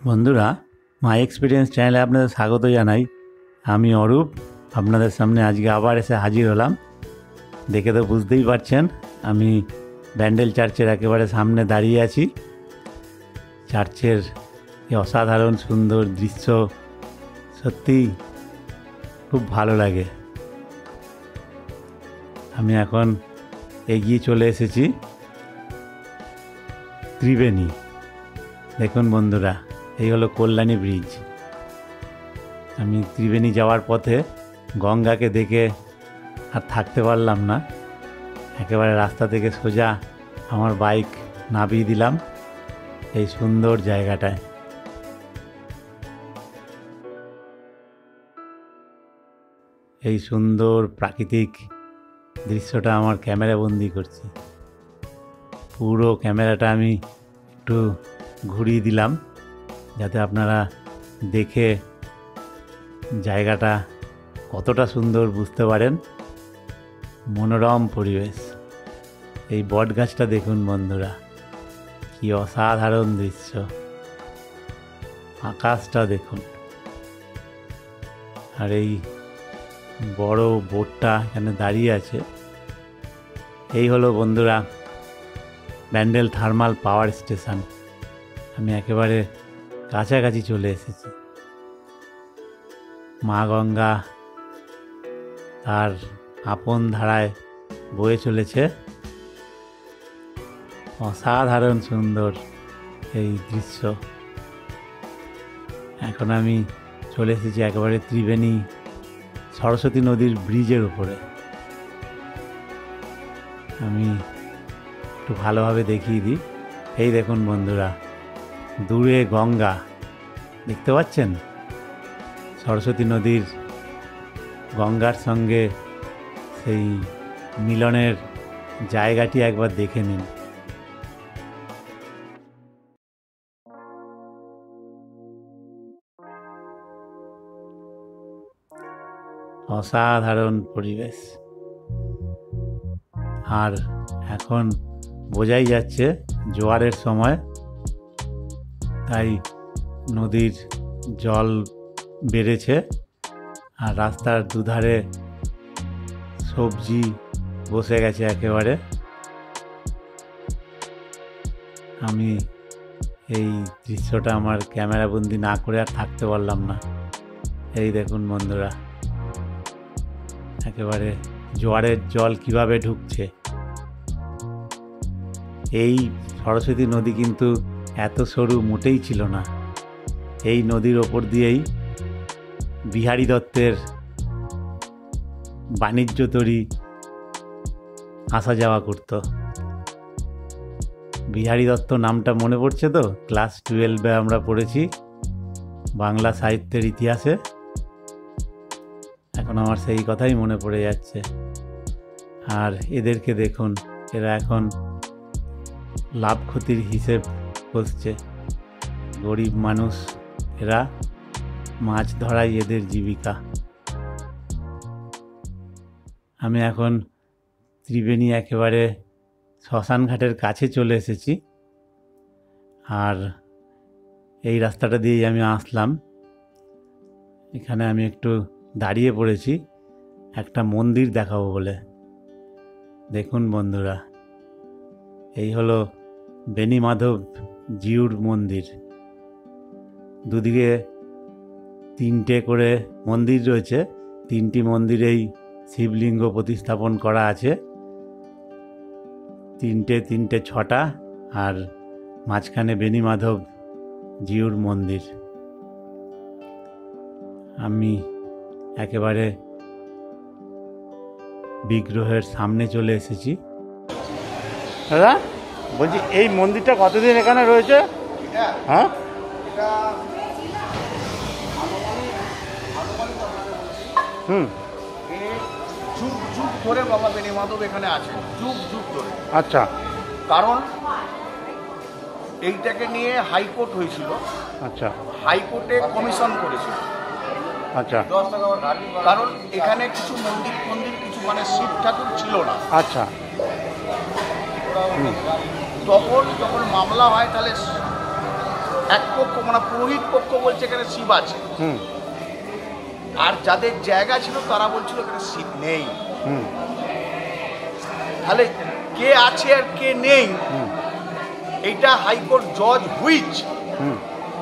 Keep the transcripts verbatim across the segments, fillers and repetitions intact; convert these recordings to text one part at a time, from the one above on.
বন্ধুরা, মাই এক্সপিরিয়েন্স চ্যানেলে আপনাদের স্বাগত জানাই। আমি অরূপ আপনাদের সামনে আজকে আবার এসে হাজির হলাম। দেখে তো বুঝতেই পারছেন আমি ব্যান্ডেল চার্চের একেবারে সামনে দাঁড়িয়ে আছি। চার্চের এই অসাধারণ সুন্দর দৃশ্য সত্যিই খুব ভালো লাগে। আমি এখন এগিয়ে চলে এসেছি ত্রিবেণী। দেখুন বন্ধুরা, এই হলো কল্যাণী ব্রিজ। আমি ত্রিবেণী যাওয়ার পথে গঙ্গাকে দেখে আর থাকতে পারলাম না। একেবারে রাস্তা থেকে সোজা আমার বাইক নামিয়ে দিলাম এই সুন্দর জায়গাটায়। এই সুন্দর প্রাকৃতিক দৃশ্যটা আমার ক্যামেরা বন্দি করছি। পুরো ক্যামেরাটা আমি একটু ঘুরিয়ে দিলাম যাতে আপনারা দেখে জায়গাটা কতটা সুন্দর বুঝতে পারেন। মনোরম পরিবেশ। এই বট গাছটা দেখুন বন্ধুরা, কি অসাধারণ দৃশ্য। আকাশটা দেখুন, আর এই বড় বোটটা এখানে দাঁড়িয়ে আছে। এই হলো বন্ধুরা ব্যান্ডেল থার্মাল পাওয়ার স্টেশন। আমি একেবারে কাছাকাছি চলে এসেছি। মা গঙ্গা তার আপন ধারায় বয়ে চলেছে। অসাধারণ সুন্দর এই দৃশ্য। এখন আমি চলে এসেছি একেবারে ত্রিবেণী সরস্বতী নদীর ব্রিজের উপরে। আমি একটু ভালোভাবে দেখিয়ে দিই। এই দেখুন বন্ধুরা, দূরে গঙ্গা দেখতে পাচ্ছেন। সরস্বতী নদীর গঙ্গার সঙ্গে সেই মিলনের জায়গাটি একবার দেখে নিন। অসাধারণ পরিবেশ। আর এখন বোঝাই যাচ্ছে জোয়ারের সময়, তাই নদীর জল বেড়েছে। আর রাস্তার দুধারে সবজি বসে গেছে একেবারে। আমি এই দৃশ্যটা আমার ক্যামেরা বন্দি না করে আর থাকতে পারলাম না। এই দেখুন বন্ধুরা, একেবারে জোয়ারের জল কিভাবে ঢুকছে। এই সরস্বতী নদী কিন্তু এত সরু মোটেই ছিল না। এই নদীর ওপর দিয়েই বিহারী দত্তের বাণিজ্য তরী আসা যাওয়া করত। বিহারী দত্ত নামটা মনে পড়ছে তো? ক্লাস টুয়েলভে আমরা পড়েছি বাংলা সাহিত্যের ইতিহাসে। এখন আমার সেই কথাই মনে পড়ে যাচ্ছে। আর এদেরকে দেখুন, এরা এখন লাভ ক্ষতির হিসেব করছে। গরিব মানুষ এরা, মাছ ধরাই এদের জীবিকা। আমি এখন ত্রিবেণী একেবারে শ্মশান ঘাটের কাছে চলে এসেছি। আর এই রাস্তাটা দিয়েই আমি আসলাম। এখানে আমি একটু দাঁড়িয়ে পড়েছি একটা মন্দির দেখাবো বলে। দেখুন বন্ধুরা, এই হলো বেণীমাধব জিউর মন্দির। দুদিকে তিনটে করে মন্দির রয়েছে। তিনটি মন্দিরেই শিবলিঙ্গ প্রতিস্থাপন করা আছে। তিনটে তিনটে ছটা, আর মাঝখানে বেণীমাধব জিউর মন্দির। আমি একেবারে বিগ্রহের সামনে চলে এসেছি। দাদা বলছি, এই মন্দিরটা কতদিন এখানে রয়েছে? হ্যাঁ, হুম, যুগ যুগ ধরে বাবা বেণীমাধব এখানে আছেন, যুগ যুগ ধরে। আচ্ছা, কারণ এইটাকে নিয়ে হাইকোর্ট হয়েছিল। আচ্ছা, হাইকোর্টে কমিশন করেছিল। আচ্ছা, কারণ এখানে কিছু মন্দির মন্দির কিছু মানে শিব ঠাকুর ছিল না। আচ্ছা, তখন যখন মামলা হয় তাহলে এক পক্ষ মানে পুরোহিত পক্ষ বলছে এখানে শিব আছে, হুম আর যাদের জায়গা ছিল তারা বলছিল এখানে শিব নেই। হুম তাহলে কে আছে আর কে নেই, হুম এইটা হাইকোর্ট জজ হুইচ হুম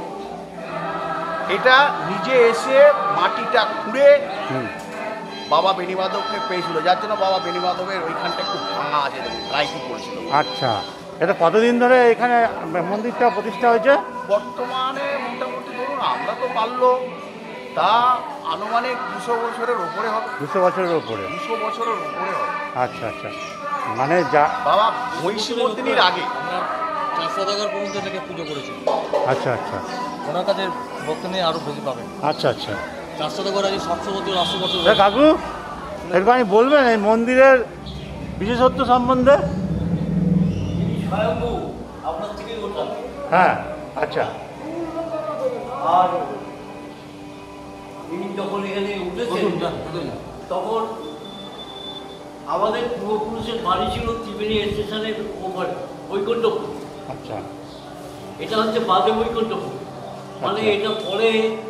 এটা নিজে এসে মাটিটা খুঁড়ে হুম বাবা বেণীমাধবকে পেয়েছিল, যার জন্য বাবা বেণীমাধবের ওইখানটা একটু ভাঙা আছে, রাইটি পড়েছিল। আচ্ছা, এটা কতদিন ধরে এখানে মন্দিরটা প্রতিষ্ঠা হয়েছে? বর্তমানে মোটামুটি ধরুন আমরা তো পারলো তা আনুমানিক দুশো বছরের ওপরে হবে। দুশো বছরের ওপরে? দুশো বছরের ওপরে হবে। আচ্ছা আচ্ছা, মানে যা বাবা মহিষীমর্দিনীর আগে চার শতকার পর্যন্ত এটাকে পুজো করেছিল। আচ্ছা আচ্ছা, ওনার কাছে ভক্ত নিয়ে আরও বেশি পাবেন। আচ্ছা আচ্ছা, চার শতকার আগে সাতশো বছর আটশো বছর। কাকু একটুখানি বলবেন এই মন্দিরের বিশেষত্ব সম্বন্ধে? স্বয়ম্ভু আপনার থেকেই ওঠা। হ্যাঁ, আচ্ছা। আর তিনি যখন এখানে উঠেছেন তখন আমাদের পূর্বপুরুষের বাড়ি ছিল ত্রিবেণী স্টেশনের ওপারে বৈকুণ্ঠপুর। আচ্ছা, এটা হচ্ছে বাদে বৈকুণ্ঠপুর, মানে আচ্ছা। এটা পরে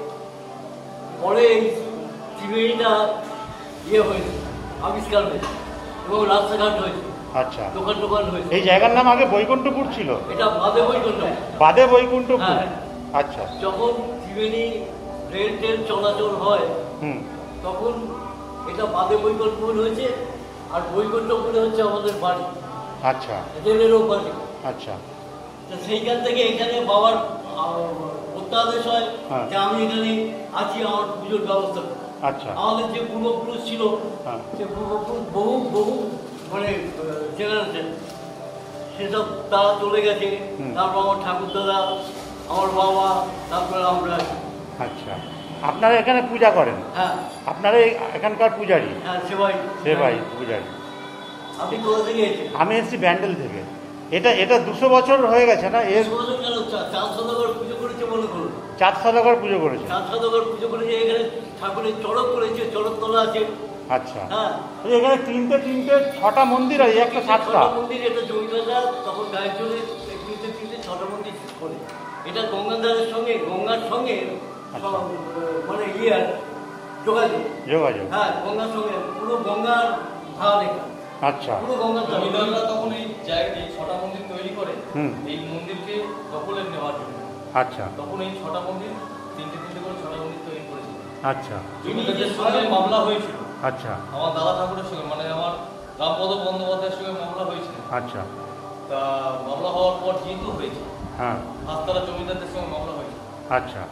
পরে ত্রিবেণীটা ইয়ে হয়েছে, আবিষ্কার হয়েছে এবং রাস্তাঘাট হয়েছে, আচ্ছা। দোকান টোকান হয়েছে। এই জায়গার নাম আগে বৈকুণ্ঠপুর ছিল? এটা বাদে বৈকুণ্ঠপুর। বাদে বৈকুণ্ঠপুর, হ্যাঁ। আচ্ছা। যখন ত্রিবেণী রেল ট্রেন চলাচল হয় হুম, তখন এটা বাদে বৈকুণ্ঠপুর হয়েছে, আর বৈকুণ্ঠপুরে হচ্ছে আমাদের বাড়ি, আচ্ছা রেলেরও বাড়ি। আচ্ছা, তো সেইখান থেকে এখানে বাবার প্রত্যাদেশ হয় হ্যাঁ। যে আমি এখানে আছি, আমার পুজোর ব্যবস্থা করো। আচ্ছা, আমাদের যে পূর্বপুরুষ ছিল হ্যাঁ। সে পূর্বপুরুষ বহু বহু মানে জেনারেশন সেসব তারা চলে গেছে। হুম। তারপর আমার ঠাকুরদাদা, আমার বাবা, তারপরে আমরা। আচ্ছা, আপনারা এখানে পূজা করেন? হ্যাঁ আপনারা এই এখানকার পূজারি? হ্যাঁ, সেবাই সেবাই পূজারি। আপনি কোথা থেকে এসেছেন? আমি এসেছি ব্যান্ডেল থেকে। এটা এটা দুশো বছর হয়ে গেছে না? এর দুশো বছর কেন? চা- চার শতকর পুজো করেছে মনে করুন। চার শতকর পুজো করেছে? চার শতকর পুজো করেছে, এখানে ঠাকুরের চড়ক করেছে, চড়ক তলা আছে। আচ্ছা, হ্যাঁ, এই এখানে তিনটে তিনটে ছটা মন্দির আছে, একটা সাতটা? ছটা মন্দির। এটা জমিদাররা তখন গায়ের জোরে তিনটে তিনটে ছটা মন্দির করে। এটা গঙ্গাধারের সঙ্গে, গঙ্গার সঙ্গে আচ্ছা। সব, মানে ইয়ার যোগাযোগ। যোগাযোগ, হ্যাঁ, গঙ্গার সঙ্গে পুরো গঙ্গার ধার এটা, আচ্ছা। পুরো গঙ্গার ধার। জমিদাররা তখন এই জায়গা এই ছটা মন্দির তৈরি করে হুম। এই মন্দিরকে দখলে নেওয়ার জন্য। আচ্ছা তখন এই ছটা মন্দির তিনটে তিনটে করে ছটা মন্দির তৈরি করেছিল। আচ্ছা জমিদারদের সঙ্গে মামলা হয়েছিল আচ্ছা আমার দাদা ঠাকুরের সঙ্গে, মানে আমার রামপদ বন্দ্যোপাধ্যায়ের সঙ্গে মামলা হয়েছিল। আচ্ছা, তা মামলা হওয়ার পর জিতও হয়েছে, হ্যাঁ, হাসতারা জমিদারদের সঙ্গে মামলা হয়েছে। আচ্ছা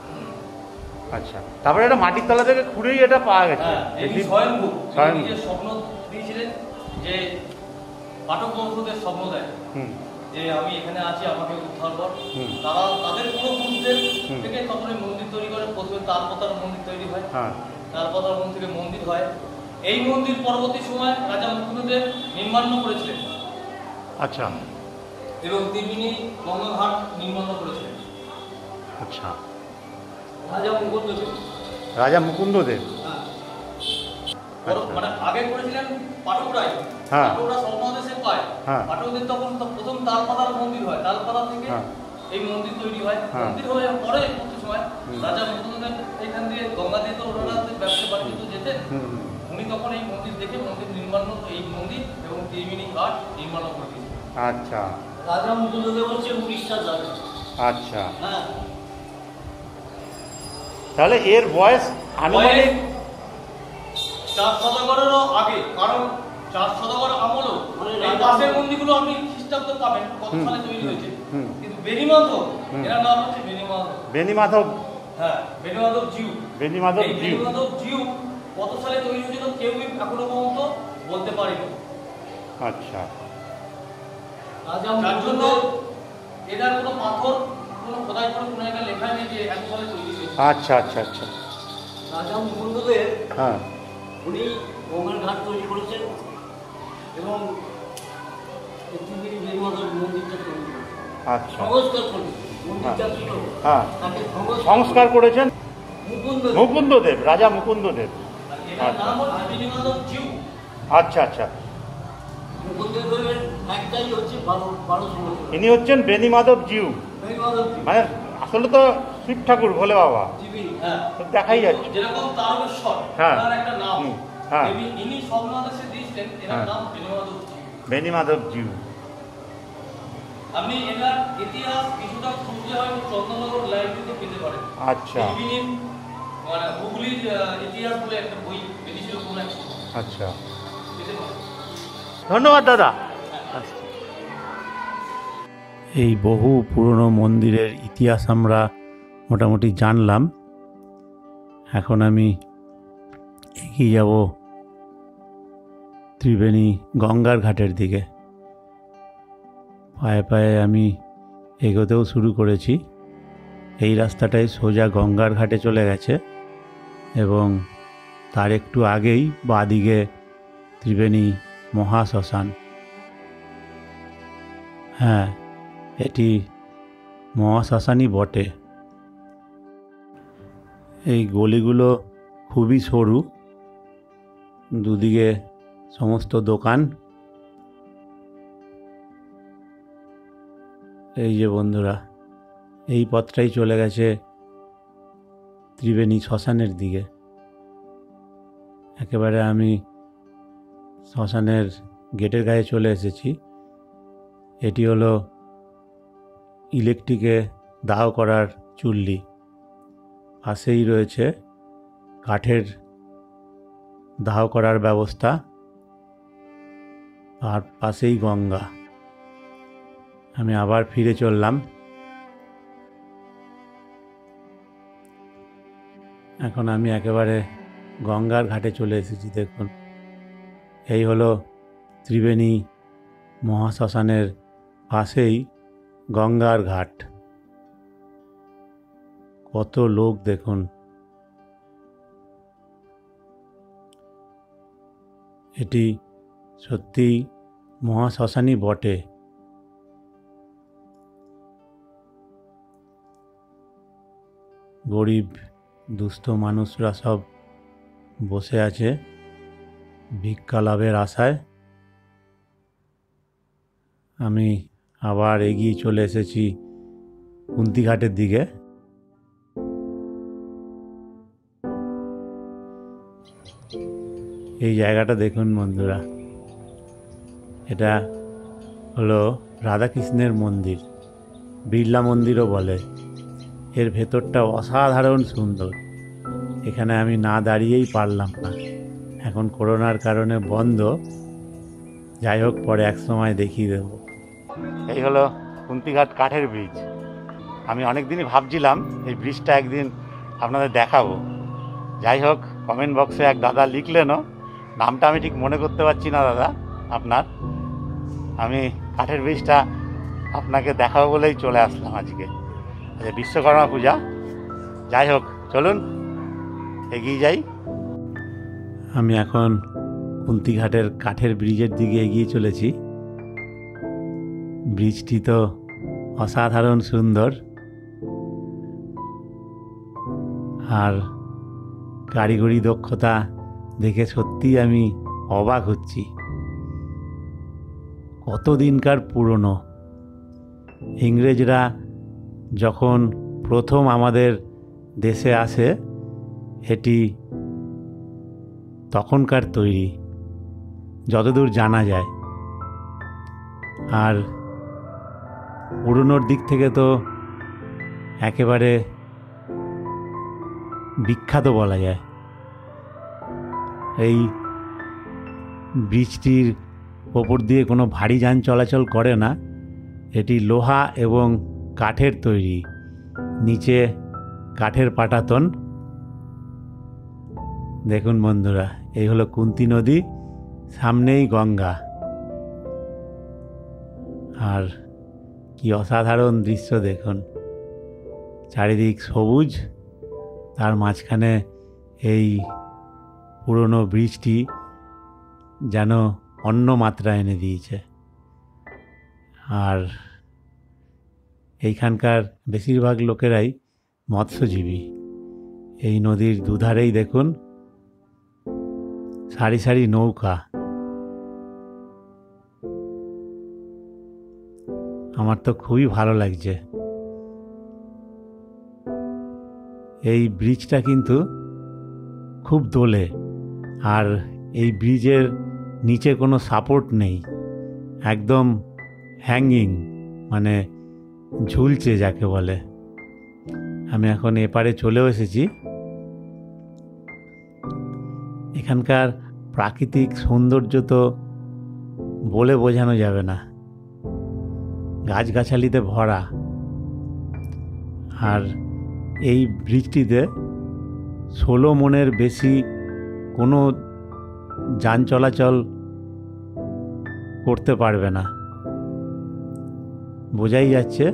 আচ্ছা। তারপরে এটা মাটির তলা থেকে খুঁড়েই এটা পাওয়া গেছে? হ্যাঁ, এই এটি- স্বয়ম্ভু স্বয়ম্ভু। নিজের স্বপ্ন দিয়েছিলেন যে পাঠক বংশদের স্বপ্ন দেয় হুম, যে আমি এখানে আছি, আমাকে উদ্ধার কর। হুম। তারা তাদের পূর্বপুরুষদের হুম। থেকে তখন এই মন্দির তৈরি করে, প্রথমে তালপাতার মন্দির তৈরি হয়, হ্যাঁ, তালপাতার মন্দির থেকে মন্দির হয়। এই মন্দির পরবর্তী সময় রাজা মুকুন্দদেব নির্মাণ করেছিলেন আচ্ছা এবং তিনি গঙ্গাঘাট নির্মাণ করেছিলেন। আচ্ছা। রাজা মুকুন্দদেব। রাজা মুকুন্দদেব, হ্যাঁ, পর- আচ্ছা। মানে আগে করেছিলেন পাটকরাই। হ্যাঁ। পাটকরা স্বর্ণদেশে পায়। হ্যাঁ। পাটকদের তখন তো প্রথম তালপাতার মন্দির হয়, তালপাতা থেকে হ্যাঁ। এই মন্দির তৈরি হয়। হ্যাঁ। মন্দির হয়ে পরে প্রতি সময় হুম। রাজা মুকুন্দদেব এখান দিয়ে গঙ্গা দিয়ে তো ওনারা ব্যবসা বাণিজ্য যেতেন। হুম হুম, উনি তখন এই মন্দির দেখে মন্দির নির্মাণ, এই মন্দির এবং ত্রিবেণী ঘাট নির্মাণ করে দিয়েছেন। আচ্ছা রাজা মুকুন্দদেব হচ্ছে উড়িষ্যার রাজা। আচ্ছা। হ্যাঁ, তাহলে এর বয়স আনুমানিক? চার শতকরেরও আগে, কারণ চার শতকর আমলও মানে এই রাজা- পাশের মন্দিরগুলো আপনি খ্রিস্টাব্দ পাবেন কত হুম, সালে তৈরি হুম, হয়েছে, হুম। কিন্তু বেণীমাধব হুম। এর নাম হচ্ছে বেণীমাধব। বেণীমাধব, হ্যাঁ, বেণীমাধব জিউ। বেণীমাধব এই জিউ। বেণীমাধব জিউ কত সালে তৈরি হয়েছিল কেউই এখনো পর্যন্ত বলতে পারেনি। আচ্ছা রাজা যার জন্য মুকুন্দদেব। এটার কোনো পাথর কোনো খোদাই করে কোনো জায়গায় লেখা নেই যে এত সালে তৈরি হয়েছে। আচ্ছা আচ্ছা আচ্ছা, রাজা মুকুন্দদেব হ্যাঁ, উনি গঙ্গার ঘাট তৈরি করেছেন এবং ত্রিবেণী বেণীমাধব মন্দিরটা তৈরি করেছেন, আচ্ছা, সংস্কার করেছেন। মন্দিরটা ছিল, হ্যাঁ। তাকে সংস্কার সংস্কার করেছেন মুকুন্দদেব। মুকুন্দদেব, রাজা মুকুন্দদেব। আর এটার নাম হচ্ছে বেণীমাধব জিউ। আচ্ছা আচ্ছা, মুকুন্দদেবের একটাই হচ্ছে বারো বারোশো বছর। ইনি হচ্ছেন বেণীমাধব জিউ, বেণীমাধব জিউ। মানে আসলে তো শিব ঠাকুর ভোলে বাবা ত্রিবেণী, হ্যাঁ। তো দেখাই যাচ্ছে। যেরকম তারকেশ্বর, হ্যাঁ। তার একটা নাম। হুম, হ্যাঁ। দেবী- ইনি স্বপ্নাদেশে দিয়েছিলেন, এনার হ্যাঁ। নাম বেণুমাধব জি। বেনি মাধব জিউ। আপনি এনার ইতিহাস কিছুটা খুঁজলে হয়তো চন্দননগর লাইব্রেরিতে পেতে পারেন। আচ্ছা ত্রিবেণীর মানে হুগলির আহ, ইতিহাস বলে একটা বই বেরিয়েছিল কোন এক সময়, আচ্ছা, পেতে পারেন। ধন্যবাদ দাদা। এই বহু পুরনো মন্দিরের ইতিহাস আমরা মোটামুটি জানলাম। এখন আমি এগিয়ে যাব ত্রিবেণী গঙ্গার ঘাটের দিকে। পায়ে পায়ে আমি এগোতেও শুরু করেছি। এই রাস্তাটাই সোজা গঙ্গার ঘাটে চলে গেছে এবং তার একটু আগেই বাঁদিকে ত্রিবেণী মহাশ্মশান। হ্যাঁ, এটি মহাশ্মশানই বটে। এই গলিগুলো খুবই সরু, দুদিকে সমস্ত দোকান। এই যে বন্ধুরা, এই পথটাই চলে গেছে ত্রিবেণী শ্মশানের দিকে। একেবারে আমি শ্মশানের গেটের গায়ে চলে এসেছি। এটি হলো ইলেকট্রিকে দাহ করার চুল্লি। পাশেই রয়েছে কাঠের দাহ করার ব্যবস্থা, আর পাশেই গঙ্গা। আমি আবার ফিরে চললাম। এখন আমি একেবারে গঙ্গার ঘাটে চলে এসেছি। দেখুন, এই হলো ত্রিবেণী মহাশ্মশানের পাশেই গঙ্গার ঘাট। কত লোক দেখুন। এটি সত্যিই মহাশ্মশানই বটে। গরিব দুস্থ মানুষরা সব বসে আছে ভিক্ষা লাভের আশায়। আমি আবার এগিয়ে চলে এসেছি কুন্তিঘাটের দিকে। এই জায়গাটা দেখুন বন্ধুরা, এটা হলো রাধাকৃষ্ণের মন্দির, বিড়লা মন্দিরও বলে। এর ভেতরটা অসাধারণ সুন্দর। এখানে আমি না দাঁড়িয়েই পারলাম না, এখন করোনার কারণে বন্ধ। যাই হোক, পরে এক সময় দেখিয়ে দেব। এই হলো কুন্তিঘাট কাঠের ব্রিজ। আমি অনেক দিনই ভাবছিলাম এই ব্রিজটা একদিন আপনাদের দেখাবো। যাই হোক, কমেন্ট বক্সে এক দাদা লিখলেনও, নামটা আমি ঠিক মনে করতে পারছি না দাদা আপনার। আমি কাঠের ব্রিজটা আপনাকে দেখাবো বলেই চলে আসলাম আজকে। আচ্ছা, বিশ্বকর্মা পূজা। যাই হোক, চলুন এগিয়ে যাই। আমি এখন কুন্তিঘাটের কাঠের ব্রিজের দিকে এগিয়ে চলেছি। ব্রিজটি তো অসাধারণ সুন্দর, আর কারিগরি দক্ষতা দেখে সত্যিই আমি অবাক হচ্ছি। কতদিনকার পুরনো। ইংরেজরা যখন প্রথম আমাদের দেশে আসে, এটি তখনকার তৈরি, যতদূর জানা যায়। আর পুরনোর দিক থেকে তো একেবারে বিখ্যাত বলা যায়। এই ব্রিজটির ওপর দিয়ে কোনো ভারী যান চলাচল করে না। এটি লোহা এবং কাঠের তৈরি, নিচে কাঠের পাটাতন। দেখুন বন্ধুরা, এই হলো কুন্তি নদী, সামনেই গঙ্গা। আর কি অসাধারণ দৃশ্য দেখুন, চারিদিক সবুজ, তার মাঝখানে এই পুরনো ব্রিজটি যেন অন্য মাত্রা এনে দিয়েছে। আর এইখানকার বেশিরভাগ লোকেরাই মৎস্যজীবী। এই নদীর দুধারেই দেখুন সারি সারি নৌকা। আমার তো খুবই ভালো লাগছে। এই ব্রিজটা কিন্তু খুব দোলে, আর এই ব্রিজের নিচে কোনো সাপোর্ট নেই, একদম হ্যাঙ্গিং, মানে ঝুলছে যাকে বলে। আমি এখন এপারে চলেও এসেছি। এখানকার প্রাকৃতিক সৌন্দর্য তো বলে বোঝানো যাবে না, গাছগাছালিতে ভরা। আর এই ব্রিজটিতে ষোলো মনের বেশি কোনো যান চলাচল করতে পারবে না, বোঝাই যাচ্ছে।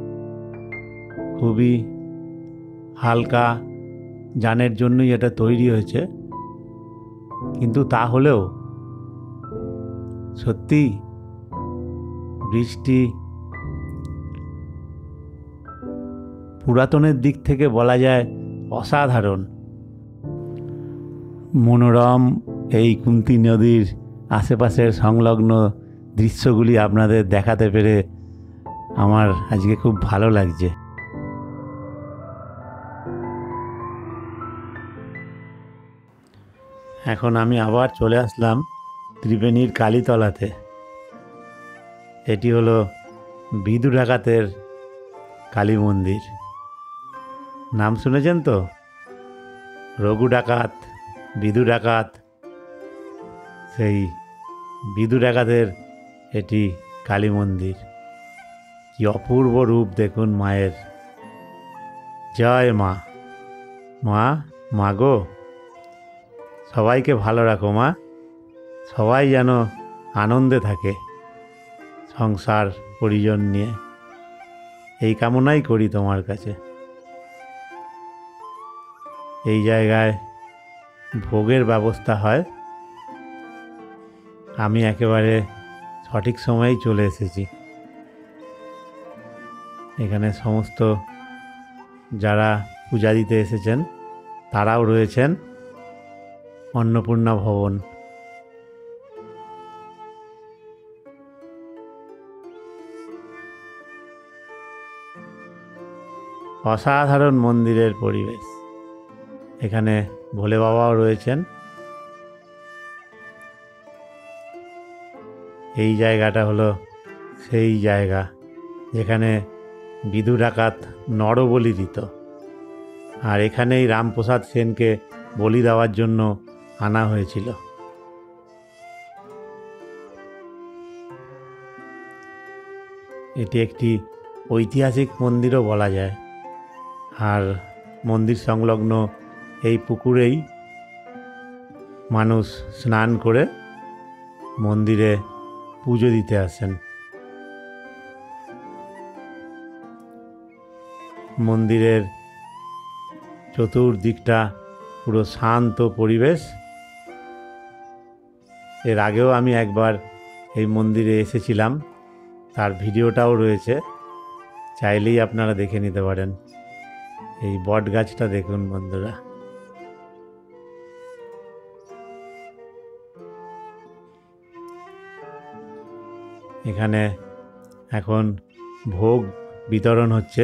খুবই হালকা যানের জন্যই এটা তৈরি হয়েছে, কিন্তু তাহলেও সত্যি ব্রিজটি পুরাতনের দিক থেকে বলা যায় অসাধারণ। মনোরম এই কুন্তী নদীর আশেপাশের সংলগ্ন দৃশ্যগুলি আপনাদের দেখাতে পেরে আমার আজকে খুব ভালো লাগছে। এখন আমি আবার চলে আসলাম ত্রিবেণীর কালীতলাতে। এটি হলো বিদু ডাকাতের কালী মন্দির। নাম শুনেছেন তো, রঘু ডাকাত, বিদু ডাকাত। সেই বিদু ডাকাতের এটি কালী মন্দির। কি অপূর্ব রূপ দেখুন মায়ের। জয় মা। মা, মা গো, সবাইকে ভালো রাখো মা, সবাই যেন আনন্দে থাকে সংসার পরিজন নিয়ে, এই কামনাই করি তোমার কাছে। এই জায়গায় ভোগের ব্যবস্থা হয়। আমি একেবারে সঠিক সময়েই চলে এসেছি। এখানে সমস্ত যারা পূজা দিতে এসেছেন তারাও রয়েছেন। অন্নপূর্ণা ভবন। অসাধারণ মন্দিরের পরিবেশ। এখানে ভোলে বাবাও রয়েছেন। এই জায়গাটা হলো সেই জায়গা যেখানে বিদু ডাকাত নরবলি দিত, আর এখানেই রামপ্রসাদ সেনকে বলি দেওয়ার জন্য আনা হয়েছিল। এটি একটি ঐতিহাসিক মন্দিরও বলা যায়। আর মন্দির সংলগ্ন এই পুকুরেই মানুষ স্নান করে মন্দিরে পুজো দিতে আসেন। মন্দিরের চতুর্দিকটা পুরো শান্ত পরিবেশ। এর আগেও আমি একবার এই মন্দিরে এসেছিলাম, তার ভিডিওটাও রয়েছে, চাইলেই আপনারা দেখে নিতে পারেন। এই বট গাছটা দেখুন বন্ধুরা। এখানে এখন ভোগ বিতরণ হচ্ছে।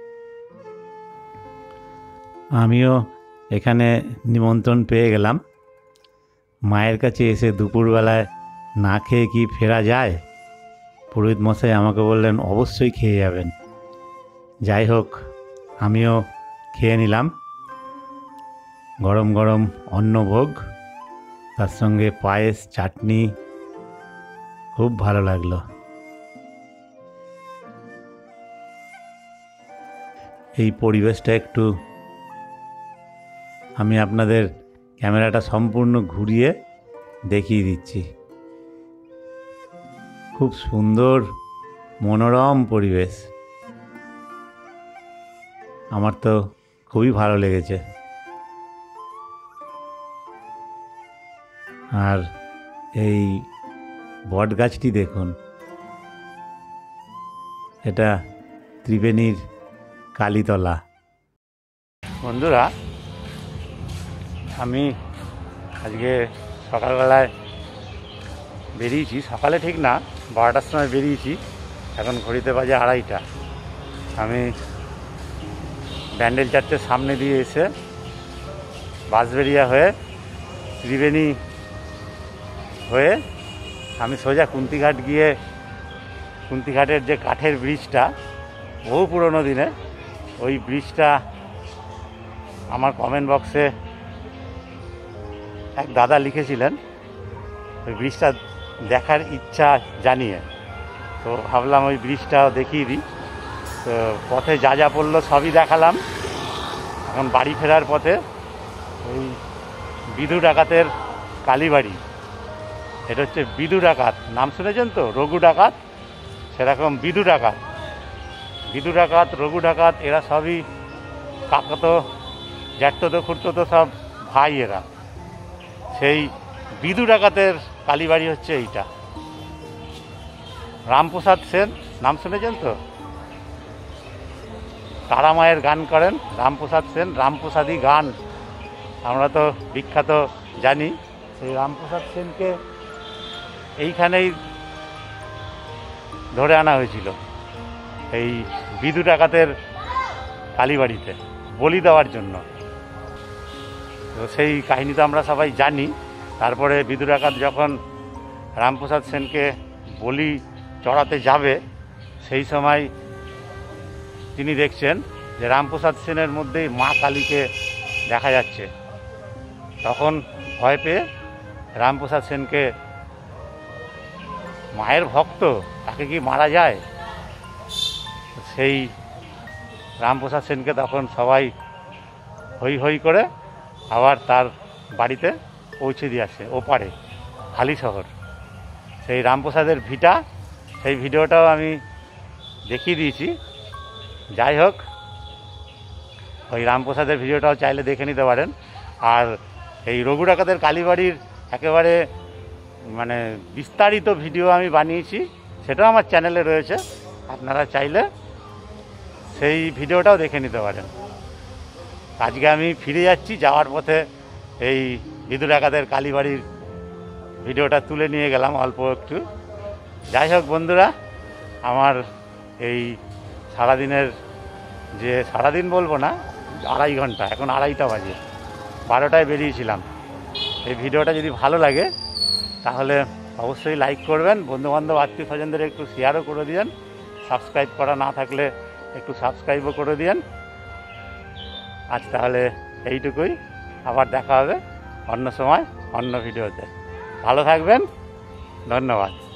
আমিও এখানে নিমন্ত্রণ পেয়ে গেলাম। মায়ের কাছে এসে দুপুরবেলায় না খেয়ে কি ফেরা যায়? পুরোহিত মশাই আমাকে বললেন অবশ্যই খেয়ে যাবেন। যাই হোক, আমিও খেয়ে নিলাম গরম গরম অন্নভোগ, তার সঙ্গে পায়েস, চাটনি, খুব ভালো লাগলো। এই পরিবেশটা একটু আমি আপনাদের ক্যামেরাটা সম্পূর্ণ ঘুরিয়ে দেখিয়ে দিচ্ছি। খুব সুন্দর মনোরম পরিবেশ। আমার তো খুবই ভালো লেগেছে। আর এই বট গাছটি দেখুন, এটা ত্রিবেণীর কালীতলা। বন্ধুরা, আমি আজকে সকালবেলায় বেরিয়েছি, সকালে ঠিক না, বারোটার সময় বেরিয়েছি। এখন ঘড়িতে বাজে আড়াইটা। আমি ব্যান্ডেল চার্চের সামনে দিয়ে এসে বাঁশবেড়িয়া হয়ে ত্রিবেণী হয়ে আমি সোজা কুন্তিঘাট গিয়ে কুন্তিঘাটের যে কাঠের ব্রিজটা বহু পুরনো দিনে, ওই ব্রিজটা আমার কমেন্ট বক্সে এক দাদা লিখেছিলেন ওই ব্রিজটা দেখার ইচ্ছা জানিয়ে, তো ভাবলাম ওই ব্রিজটাও দেখিয়ে দিই। তো পথে যা যা পড়লো সবই দেখালাম। এখন বাড়ি ফেরার পথে ওই বিধু ডাকাতের কালীবাড়ি, এটা হচ্ছে বিধু ডাকাত, নাম শুনেছেন তো? রঘু ডাকাত, সেরকম বিধু ডাকাত। বিধু ডাকাত, রঘু ডাকাত এরা সবই কাকাতো জ্যাঠতো খুঁড়তো সব ভাই এরা। সেই বিধু ডাকাতের কালীবাড়ি হচ্ছে এইটা। রামপ্রসাদ সেন নাম শুনেছেন তো? তারা মায়ের গান করেন রামপ্রসাদ সেন, রামপ্রসাদী গান আমরা তো বিখ্যাত জানি। সেই রামপ্রসাদ সেনকে এইখানেই ধরে আনা হয়েছিল এই বিধু ডাকাতের কালীবাড়িতে বলি দেওয়ার জন্য। তো সেই কাহিনী তো আমরা সবাই জানি। তারপরে বিধু ডাকাত যখন রামপ্রসাদ সেনকে বলি চড়াতে যাবে, সেই সময় তিনি দেখছেন যে রামপ্রসাদ সেনের মধ্যেই মা কালীকে দেখা যাচ্ছে। তখন ভয় পেয়ে রামপ্রসাদ সেনকে, মায়ের ভক্ত তাকে কি মারা যায়? সেই রামপ্রসাদ সেনকে তখন সবাই হই হই করে আবার তার বাড়িতে পৌঁছে দিয়ে আসে ওপারে হালিশহর। সেই রামপ্রসাদের ভিটা, সেই ভিডিওটাও আমি দেখিয়ে দিয়েছি। যাই হোক, ওই রামপ্রসাদের ভিডিওটাও চাইলে দেখে নিতে পারেন। আর এই রঘু ডাকাতের কালীবাড়ির একেবারে মানে বিস্তারিত ভিডিও আমি বানিয়েছি, সেটাও আমার চ্যানেলে রয়েছে, আপনারা চাইলে সেই ভিডিওটাও দেখে নিতে পারেন। আজকে আমি ফিরে যাচ্ছি, যাওয়ার পথে এই বিধু ডাকাতের কালীবাড়ির ভিডিওটা তুলে নিয়ে গেলাম অল্প একটু। যাই হোক বন্ধুরা, আমার এই সারাদিনের যে, সারাদিন বলবো না, আড়াই ঘন্টা, এখন আড়াইটা বাজে, বারোটায় বেরিয়েছিলাম। এই ভিডিওটা যদি ভালো লাগে তাহলে অবশ্যই লাইক করবেন, বন্ধুবান্ধব আত্মীয় স্বজনদের একটু শেয়ারও করে দিন, সাবস্ক্রাইব করা না থাকলে একটু সাবস্ক্রাইবও করে দিন। আজ তাহলে এইটুকুই, আবার দেখা হবে অন্য সময় অন্য ভিডিওতে। ভালো থাকবেন, ধন্যবাদ।